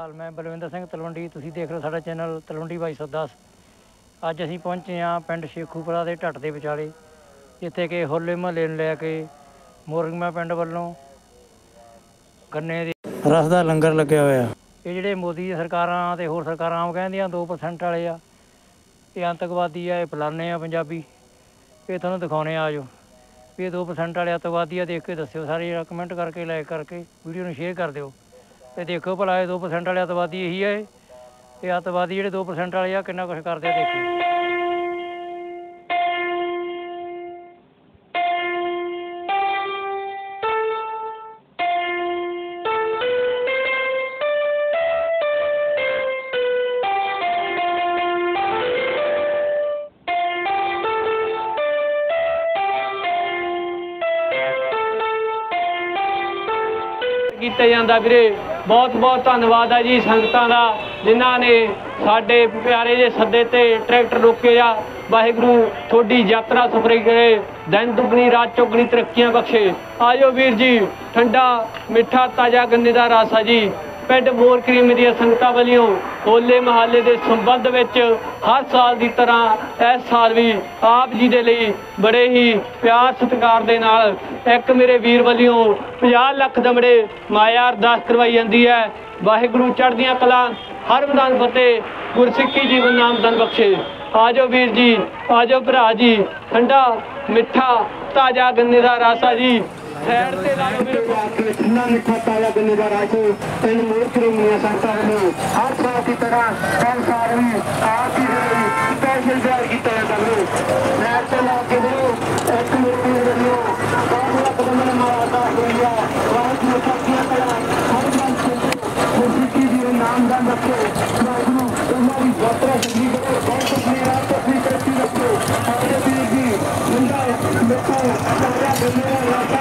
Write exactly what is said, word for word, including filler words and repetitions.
ਅਕਾਲ। मैं बलविंदर सिंह तलवंडी, ਤੁਸੀਂ ਦੇਖ ਰਹੇ ਹੋ ਸਾਡਾ ਚੈਨਲ ਤਲਵੰਡੀ ਬਾਈ ਸੌ ਦਸ। ਅੱਜ ਅਸੀਂ ਪਹੁੰਚੇ ਹਾਂ ਪਿੰਡ ਸ਼ੇਖੂਪੁਰਾ ਦੇ ਢੱਟ ਦੇ ਵਿਚਾਲੇ, ਜਿੱਥੇ ਕਿ ਹੋਲੇ ਮਹੱਲੇ ਨੂੰ ਲੈ ਕੇ ਮੋਰਗਮਾ ਪਿੰਡ ਵੱਲੋਂ ਗੰਨੇ ਦੇ ਰਸ ਦਾ ਲੰਗਰ ਲੱਗਿਆ ਹੋਇਆ। ਇਹ ਜਿਹੜੇ ਮੋਦੀ ਦੀ ਸਰਕਾਰਾਂ ਅਤੇ ਹੋਰ ਸਰਕਾਰਾਂ ਆਮ ਕਹਿੰਦੀਆਂ ਦੋ ਪਰਸੈਂਟ ਵਾਲੇ ਆ, ਇਹ ਆਤੰਕਵਾਦੀ ਆ, ਇਹ ਫਲਾਨੇ ਆ ਪੰਜਾਬੀ। ਇਹ ਤੁਹਾਨੂੰ ਦਿਖਾਉਣੇ ਆ ਜੋ ਵੀ ਇਹ ਦੋ ਪਰਸੈਂਟ ਵਾਲੇ ਆਤੰਕਵਾਦੀ ਆ। ਦੇਖ ਕੇ ਦੱਸਿਓ ਸਾਰੇ, ਕਮੈਂਟ ਕਰਕੇ ਲਾਈਕ ਕਰਕੇ ਵੀਡੀਓ ਨੂੰ ਸ਼ੇਅਰ ਕਰ ਦਿਓ। ਇਹ ਦੇਖੋ ਭਲਾ ਇਹ ਦੋ ਪਰਸੈਂਟ ਵਾਲੇ ਅੱਤਵਾਦੀ ਇਹੀ ਹੈ। ਇਹ ਅੱਤਵਾਦੀ ਜਿਹੜੇ ਦੋ ਪਰਸੈਂਟ ਵਾਲੇ ਆ ਕਿੰਨਾ ਕੁਛ ਕਰਦੇ ਆ ਦੇਖੋ। ਕੀਤਾ ਜਾਂਦਾ ਵੀਰੇ, ਬਹੁਤ ਬਹੁਤ ਧੰਨਵਾਦ ਹੈ ਜੀ ਸੰਗਤਾਂ ਦਾ, ਜਿਨ੍ਹਾਂ ਨੇ ਸਾਡੇ ਪਿਆਰੇ ਜਿਹੇ ਸੱਦੇ ਤੇ ਟਰੈਕਟਰ ਰੋਕੇ ਆ। ਵਾਹਿਗੁਰੂ ਤੁਹਾਡੀ ਯਾਤਰਾ ਸਫਲ ਕਰੇ, ਦਿਨ ਦੁਗਣੀ ਰਾਤ ਚੌਗਣੀ ਤਰੱਕੀਆਂ ਬਖਸ਼ੇ। ਆਜੋ ਵੀਰ ਜੀ, ਠੰਡਾ ਮਿੱਠਾ ਤਾਜ਼ਾ ਗੰਨੇ ਦਾ ਰਸ ਆ ਜੀ। ਪਿੰਡ ਮੋਰ ਕਰੀਮ ਦੀਆਂ ਸੰਗਤਾਂ ਵੱਲੋਂ ਹੋਲੇ ਮਹੱਲੇ ਦੇ ਸੰਬੰਧ ਵਿੱਚ ਹਰ ਸਾਲ ਦੀ ਤਰ੍ਹਾਂ ਇਸ ਸਾਲ ਵੀ ਆਪ ਜੀ ਦੇ ਲਈ ਬੜੇ ਹੀ ਪਿਆਰ ਸਤਿਕਾਰ ਦੇ ਨਾਲ ਇੱਕ ਮੇਰੇ ਵੀਰ ਵੱਲੋਂ ਪੰਜਾਹ ਲੱਖ ਦਮੜੇ ਮਾਇਆ ਅਰਦਾਸ ਕਰਵਾਈ ਜਾਂਦੀ ਹੈ। ਵਾਹਿਗੁਰੂ ਚੜ੍ਹਦੀਆਂ ਕਲਾਂ, ਹਰ ਮੈਦਾਨ ਫਤਿਹ, ਗੁਰਸਿੱਖੀ ਜੀਵਨ ਨਾਮ ਧਨ ਬਖਸ਼ੇ। ਆਜੋ ਵੀਰ ਜੀ, ਆਜੋ ਭਰਾ ਜੀ, ਠੰਡਾ ਮਿੱਠਾ ਤਾਜ਼ਾ ਗੰਨੇ ਦਾ ਰਸ ਆ ਜੀ। ਸਾਈਡ ਤੇ ਲਾ ਲਓ ਵੀਰੇ, ਠੰਡਾ ਮਿੱਠਾ ਤਾਜ਼ਾ ਗੰਨੇ ਦਾ ਰਸ ਪਿੰਡ ਮੋਰ ਕਰੀਮ ਦੀਆਂ ਸੰਗਤਾਂ ਵੱਲੋਂ ਹਰ ਸਾਲ ਦੀ ਤਰ੍ਹਾਂ ਇਸ ਸਾਲ ਵੀ ਆਪ ਜੀ ਦੇ ਲਈ ਸਪੈਸ਼ਲ ਤਿਆਰ ਕੀਤਾ ਜਾਂਦਾ ਹੈ। ਸਾਈਡ ਤੇ ਲਾ ਕੇ ਦਿਓ ਇੱਕ ਮਿੰਟ ਵੱਲੋਂ ਬਹੁਤ ਲੱਖ ਦਮੜੇ ਮਾਇਆ ਦਾ ਹੋਈਆ। ਵਾਹਿਗੁਰੂ ਸੱਚੀਆਂ ਕਲਾ ਹਰ ਮਨ ਗੁਰਸਿੱਖੀ ਜੀਵਨ ਨਾਮ ਦਾ ਬਖਸ਼ੇ। ਵਾਹਿਗੁਰੂ ਉਹਨਾਂ ਦੀ ਯਾਤਰਾ ਚੰਗੀ ਕਰੇ, ਬਹੁਤ ਆਪਣੀ ਰਾਤ ਆਪਣੀ ਤਰੱਕੀ ਰੱਖੋ। ਆਜੋ ਵੀਰ ਜੀ, ਠੰਡਾ ਮਿੱਠਾ ਤਾਜ਼ਾ ਗੰਨੇ ਦਾ ਰਸ